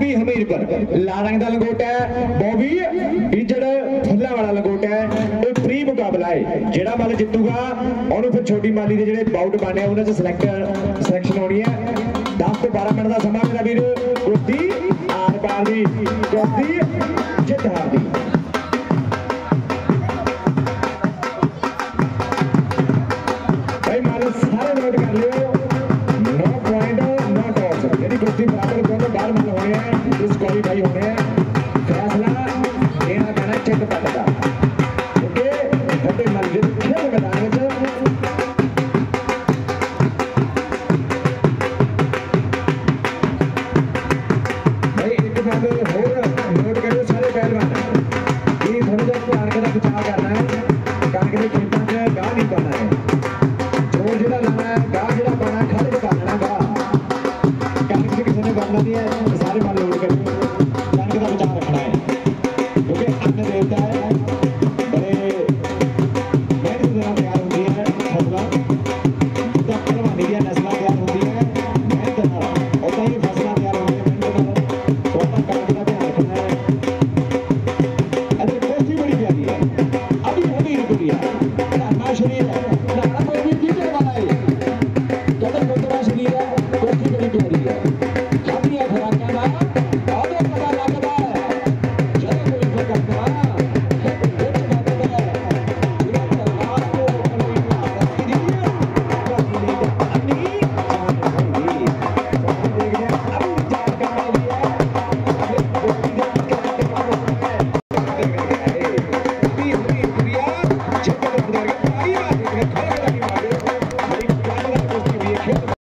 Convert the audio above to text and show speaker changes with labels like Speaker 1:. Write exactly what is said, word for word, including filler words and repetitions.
Speaker 1: बॉबी हमीरपुर लाल रंग का लंगोट है। बॉबी इंजड़ फुल्ला वाला लंगोट है। ये प्री मुकाबला है जेड़ा मल जितूगा उन्होंने फिर छोटी माली के जेडे बाउट बनने उन्होंने सिलेक्ट सिलेक्शन होनी है। दस तो बारह मिनट का समा मेरा वीर कुश्ती आर पार की कुश्ती जित हार दी भाई मानो सारे नोट कर लियो।